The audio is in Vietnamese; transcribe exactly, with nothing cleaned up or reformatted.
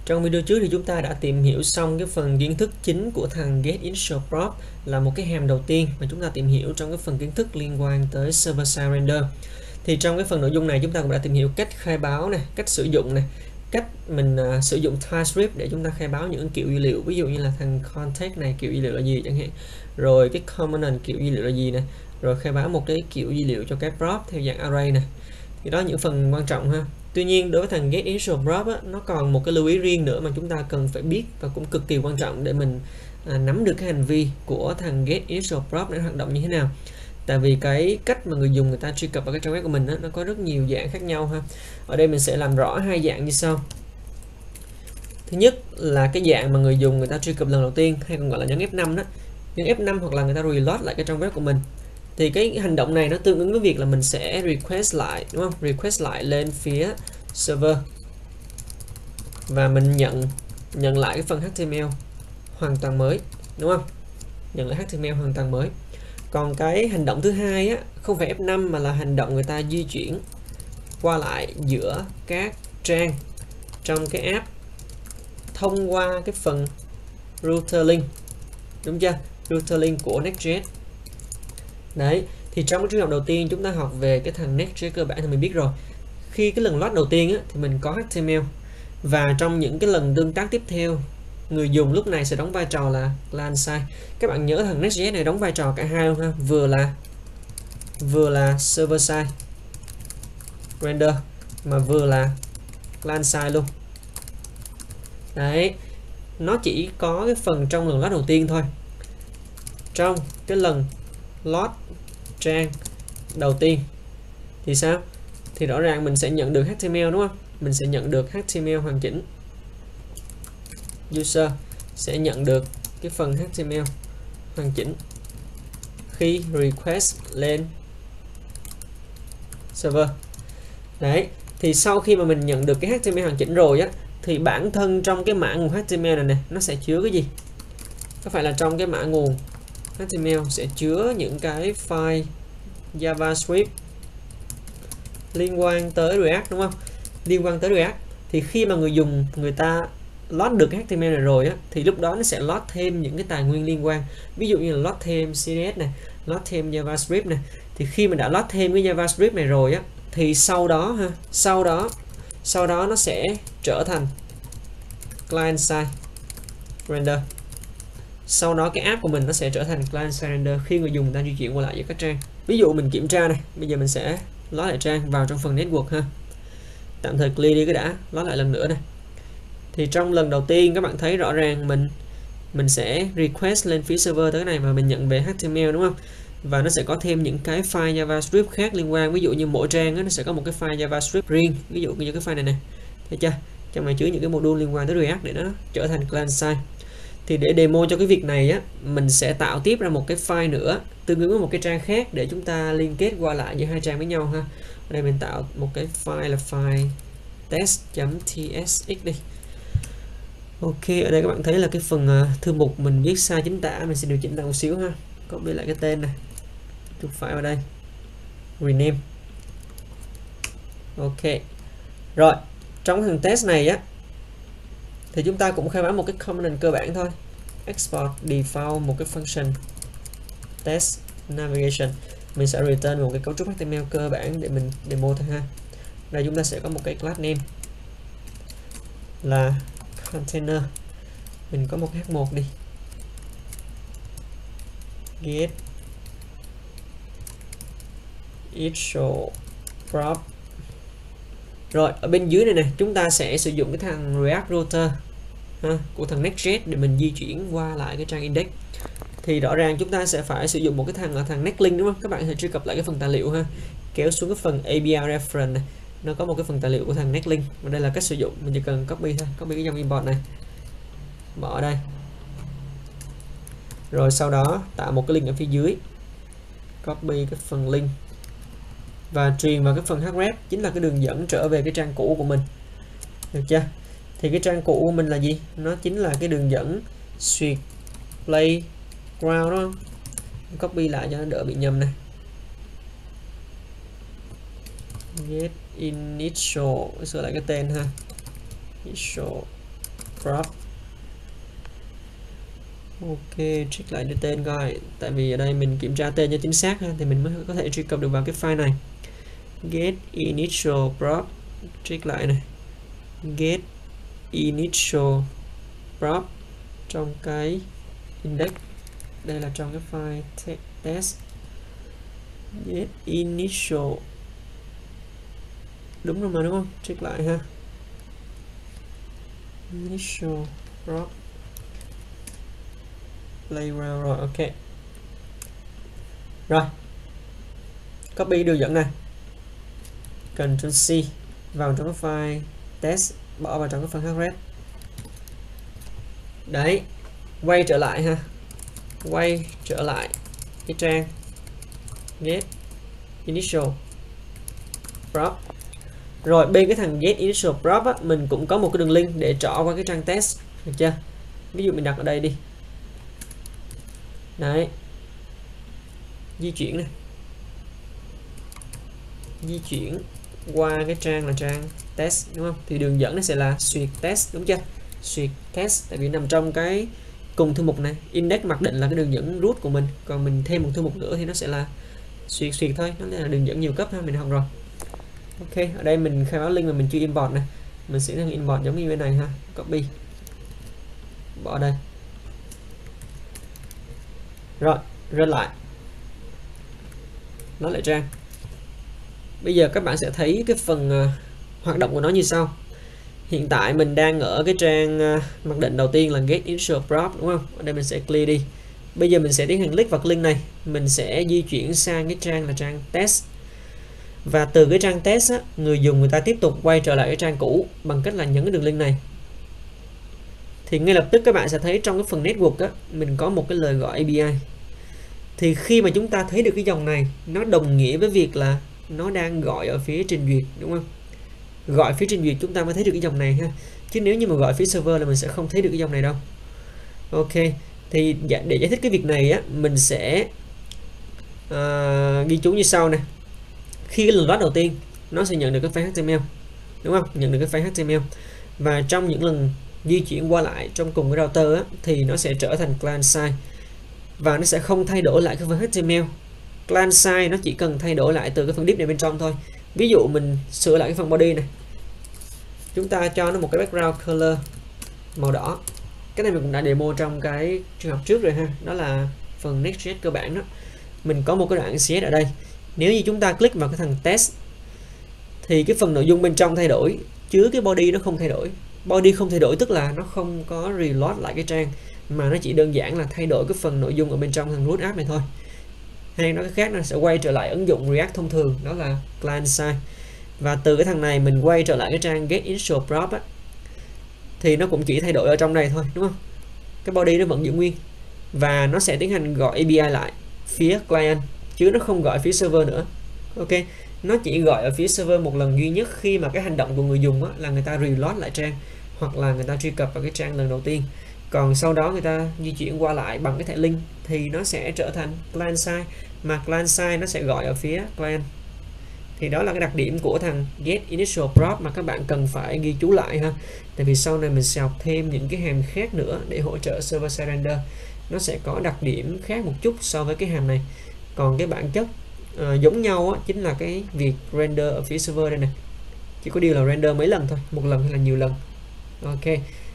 Trong video trước thì chúng ta đã tìm hiểu xong cái phần kiến thức chính của thằng getInitialProp, là một cái hàm đầu tiên mà chúng ta tìm hiểu trong cái phần kiến thức liên quan tới server side render. Thì trong cái phần nội dung này chúng ta cũng đã tìm hiểu cách khai báo này, cách sử dụng này, cách mình uh, sử dụng TypeScript để chúng ta khai báo những kiểu dữ liệu, ví dụ như là thằng context này kiểu dữ liệu là gì chẳng hạn, rồi cái component kiểu dữ liệu là gì này, rồi khai báo một cái kiểu dữ liệu cho cái prop theo dạng array này. Thì đó là những phần quan trọng ha. Tuy nhiên đối với thằng getInitialProp á, nó còn một cái lưu ý riêng nữa mà chúng ta cần phải biết và cũng cực kỳ quan trọng để mình à, nắm được cái hành vi của thằng getInitialProp để hoạt động như thế nào. Tại vì cái cách mà người dùng người ta truy cập vào cái trang web của mình á, nó có rất nhiều dạng khác nhau ha. Ở đây mình sẽ làm rõ hai dạng như sau. Thứ nhất là cái dạng mà người dùng người ta truy cập lần đầu tiên, hay còn gọi là nhấn F năm đó, nhấn F năm hoặc là người ta reload lại cái trang web của mình. Thì cái hành động này nó tương ứng với việc là mình sẽ request lại, đúng không? Request lại lên phía server và mình nhận nhận lại cái phần hát tê em lờ hoàn toàn mới, đúng không? Nhận lại hát tê em lờ hoàn toàn mới. Còn cái hành động thứ hai á, không phải F năm mà là hành động người ta di chuyển qua lại giữa các trang trong cái app thông qua cái phần router link, đúng chưa? Router link của Next.js. Đấy, thì trong cái trường hợp đầu tiên chúng ta học về cái thằng Next.js cơ bản thì mình biết rồi. Khi cái lần load đầu tiên á, thì mình có hát tê em lờ, và trong những cái lần tương tác tiếp theo, người dùng lúc này sẽ đóng vai trò là client side. Các bạn nhớ thằng Next.js này đóng vai trò cả hai luôn ha, vừa là vừa là server side render mà vừa là client side luôn. Đấy, nó chỉ có cái phần trong lần load đầu tiên thôi. Trong cái lần load trang đầu tiên thì sao? Thì rõ ràng mình sẽ nhận được hát tê em lờ, đúng không? Mình sẽ nhận được hát tê em lờ hoàn chỉnh. User sẽ nhận được cái phần hát tê em lờ hoàn chỉnh khi request lên server. Đấy, thì sau khi mà mình nhận được cái hát tê em lờ hoàn chỉnh rồi á, thì bản thân trong cái mã nguồn hát tê em lờ này này nó sẽ chứa cái gì? Có phải là trong cái mã nguồn hát tê em lờ sẽ chứa những cái file JavaScript liên quan tới React, đúng không? Liên quan tới React. Thì khi mà người dùng người ta load được cái hát tê em lờ này rồi á, thì lúc đó nó sẽ load thêm những cái tài nguyên liên quan. Ví dụ như là load thêm xê ét ét này, load thêm JavaScript này. Thì khi mình đã load thêm cái JavaScript này rồi á, thì sau đó ha, sau đó sau đó nó sẽ trở thành client side render. Sau đó cái app của mình nó sẽ trở thành client side render khi người dùng ta di chuyển qua lại giữa các trang. Ví dụ mình kiểm tra này, bây giờ mình sẽ load lại trang vào trong phần network ha. Tạm thời clear đi cái đã, load lại lần nữa này. Thì trong lần đầu tiên các bạn thấy rõ ràng mình mình sẽ request lên phía server tới cái này và mình nhận về hát tê em lờ, đúng không? Và nó sẽ có thêm những cái file JavaScript khác liên quan, ví dụ như mỗi trang đó, nó sẽ có một cái file JavaScript riêng, ví dụ như cái file này này, thấy chưa? Trong này chứa những cái module liên quan tới React để nó trở thành client side. Thì để demo cho cái việc này á, mình sẽ tạo tiếp ra một cái file nữa tương ứng với một cái trang khác để chúng ta liên kết qua lại giữa hai trang với nhau ha. Ở đây mình tạo một cái file là file test.tsx đi. Ok, ở đây các bạn thấy là cái phần uh, thư mục mình viết sai chính tả, mình sẽ điều chỉnh lại một xíu ha. Copy lại cái tên này, chụp file vào đây, rename. Ok, rồi trong thằng test này á, thì chúng ta cũng khai báo một cái component cơ bản thôi. Export default một cái function test navigation. Mình sẽ return một cái cấu trúc hát tê em lờ cơ bản để mình demo thôi ha. Đây chúng ta sẽ có một cái class name là container. Mình có một cái hát một đi. Get initialProp. Rồi ở bên dưới này này chúng ta sẽ sử dụng cái thằng React Router ha, của thằng Next.js để mình di chuyển qua lại cái trang index. Thì rõ ràng chúng ta sẽ phải sử dụng một cái thằng là thằng Nextlink, đúng không? Các bạn sẽ truy cập lại cái phần tài liệu ha, kéo xuống cái phần a pê i reference này, nó có một cái phần tài liệu của thằng Nextlink. Và đây là cách sử dụng, mình chỉ cần copy thôi, copy cái dòng import này, bỏ ở đây. Rồi sau đó tạo một cái link ở phía dưới, copy cái phần link và truyền vào cái phần href, chính là cái đường dẫn trở về cái trang cũ của mình, được chưa? Thì cái trang cũ của mình là gì? Nó chính là cái đường dẫn Swift Playground, đúng không? Copy lại cho nó đỡ bị nhầm này. Get initial, sửa lại cái tên ha, initial prop. Ok, check lại cái tên coi, tại vì ở đây mình kiểm tra tên cho chính xác ha, thì mình mới có thể truy cập được vào cái file này. Get initial prop, check lại này, get initial prop trong cái index, đây là trong cái file te test. Get initial, đúng rồi mà đúng không? Check lại ha. Initial prop playground rồi, ok. Rồi, copy đường dẫn này, Ctrl C vào trong cái file test, bỏ vào trong cái phần hard. Đấy, quay trở lại ha, quay trở lại cái trang get initial prop. Rồi bên cái thằng get initial prop á, mình cũng có một cái đường link để trỏ qua cái trang test, được chưa? Ví dụ mình đặt ở đây đi. Đấy, di chuyển này, di chuyển qua cái trang là trang test, đúng không? Thì đường dẫn nó sẽ là suyệt test, đúng chưa? Suyệt test, tại vì nằm trong cái cùng thư mục này. Index mặc định là cái đường dẫn root của mình, còn mình thêm một thư mục nữa thì nó sẽ là suyệt suyệt thôi, nó là đường dẫn nhiều cấp ha, mình học rồi. Ok, ở đây mình khai báo link mà mình chưa import này, mình sẽ thằng import giống như bên này ha, copy, bỏ đây. Rồi, run lại, nó lại trang. Bây giờ các bạn sẽ thấy cái phần uh, hoạt động của nó như sau. Hiện tại mình đang ở cái trang uh, mặc định đầu tiên là get initial prop, đúng không? Ở đây mình sẽ clear đi. Bây giờ mình sẽ tiến hành click vào link này, mình sẽ di chuyển sang cái trang là trang test. Và từ cái trang test á, người dùng người ta tiếp tục quay trở lại cái trang cũ bằng cách là nhấn cái đường link này. Thì ngay lập tức các bạn sẽ thấy trong cái phần network á, mình có một cái lời gọi a pê i. Thì khi mà chúng ta thấy được cái dòng này, nó đồng nghĩa với việc là nó đang gọi ở phía trình duyệt, đúng không? Gọi phía trình duyệt chúng ta mới thấy được cái dòng này ha. Chứ nếu như mà gọi phía server là mình sẽ không thấy được cái dòng này đâu. Ok, thì để giải thích cái việc này á, mình sẽ uh, ghi chú như sau này. Khi cái lần load đầu tiên nó sẽ nhận được cái file hát tê em lờ, đúng không? Nhận được cái file hát tê em lờ. Và trong những lần di chuyển qua lại trong cùng cái router á, thì nó sẽ trở thành client side và nó sẽ không thay đổi lại cái phần hát tê em lờ. Client side nó chỉ cần thay đổi lại từ cái phần div này bên trong thôi. Ví dụ mình sửa lại cái phần body này, chúng ta cho nó một cái background color màu đỏ. Cái này mình cũng đã demo trong cái trường học trước rồi ha, đó là phần Next.js cơ bản đó. Mình có một cái đoạn xê ét ở đây. Nếu như chúng ta click vào cái thằng test thì cái phần nội dung bên trong thay đổi, chứ cái body nó không thay đổi. Body không thay đổi tức là nó không có reload lại cái trang, mà nó chỉ đơn giản là thay đổi cái phần nội dung ở bên trong thằng root app này thôi. Hay nói cái khác, nó sẽ quay trở lại ứng dụng React thông thường, đó là client side. Và từ cái thằng này mình quay trở lại cái trang get initial prop á, thì nó cũng chỉ thay đổi ở trong này thôi, đúng không? Cái body nó vẫn giữ nguyên và nó sẽ tiến hành gọi a pê i lại phía client, chứ nó không gọi phía server nữa. Ok, nó chỉ gọi ở phía server một lần duy nhất khi mà cái hành động của người dùng á, là người ta reload lại trang hoặc là người ta truy cập vào cái trang lần đầu tiên. Còn sau đó người ta di chuyển qua lại bằng cái thẻ link thì nó sẽ trở thành client side, mà client side nó sẽ gọi ở phía client. Thì đó là cái đặc điểm của thằng get initial prop mà các bạn cần phải ghi chú lại ha. Tại vì sau này mình sẽ học thêm những cái hàm khác nữa để hỗ trợ server side render. Nó sẽ có đặc điểm khác một chút so với cái hàm này. Còn cái bản chất uh, giống nhau á, chính là cái việc render ở phía server đây này. Chỉ có điều là render mấy lần thôi, một lần hay là nhiều lần. Ok.